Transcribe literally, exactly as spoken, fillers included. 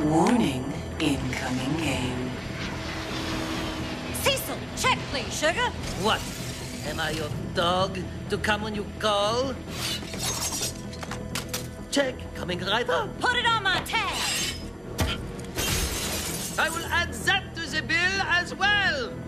Warning, incoming game. Cecil, check please, sugar. What? Am I your dog to come when you call? Check, coming right up. Put it on my tab. I will add that to the bill as well.